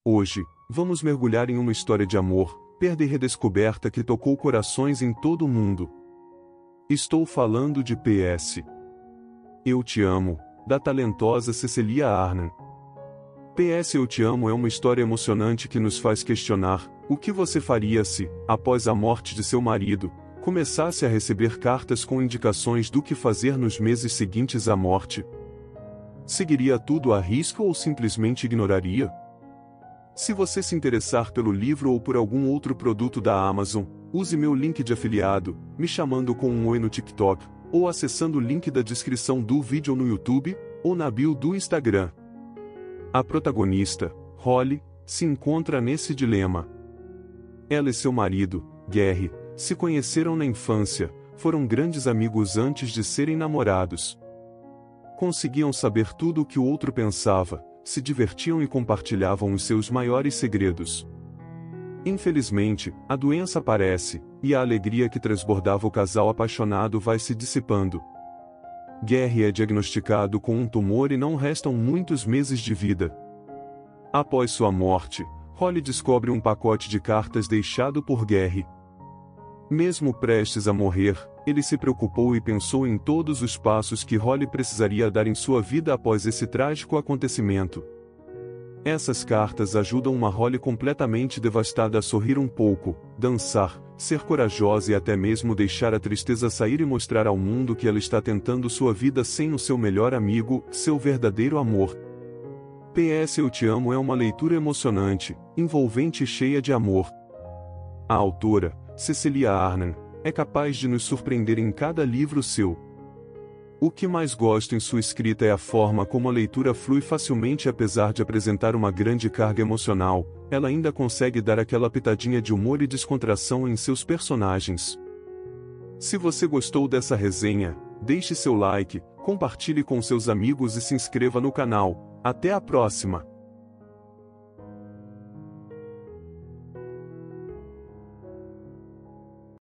Hoje, vamos mergulhar em uma história de amor, perda e redescoberta que tocou corações em todo o mundo. Estou falando de PS. Eu Te Amo, da talentosa Cecelia Arnan. PS Eu Te Amo é uma história emocionante que nos faz questionar o que você faria se, após a morte de seu marido, começasse a receber cartas com indicações do que fazer nos meses seguintes à morte. Seguiria tudo à risca ou simplesmente ignoraria? Se você se interessar pelo livro ou por algum outro produto da Amazon, use meu link de afiliado, me chamando com um oi no TikTok, ou acessando o link da descrição do vídeo no YouTube, ou na bio do Instagram. A protagonista, Holly, se encontra nesse dilema. Ela e seu marido, Gary, se conheceram na infância, foram grandes amigos antes de serem namorados. Conseguiam saber tudo o que o outro pensava, se divertiam e compartilhavam os seus maiores segredos. Infelizmente, a doença aparece, e a alegria que transbordava o casal apaixonado vai se dissipando. Gary é diagnosticado com um tumor e não restam muitos meses de vida. Após sua morte, Holly descobre um pacote de cartas deixado por Gary. Mesmo prestes a morrer, ele se preocupou e pensou em todos os passos que Holly precisaria dar em sua vida após esse trágico acontecimento. Essas cartas ajudam uma Holly completamente devastada a sorrir um pouco, dançar, ser corajosa e até mesmo deixar a tristeza sair e mostrar ao mundo que ela está tentando sua vida sem o seu melhor amigo, seu verdadeiro amor. PS Eu Te Amo é uma leitura emocionante, envolvente e cheia de amor. A autora, Cecelia Arnan, é capaz de nos surpreender em cada livro seu. O que mais gosto em sua escrita é a forma como a leitura flui facilmente. Apesar de apresentar uma grande carga emocional, ela ainda consegue dar aquela pitadinha de humor e descontração em seus personagens. Se você gostou dessa resenha, deixe seu like, compartilhe com seus amigos e se inscreva no canal. Até a próxima!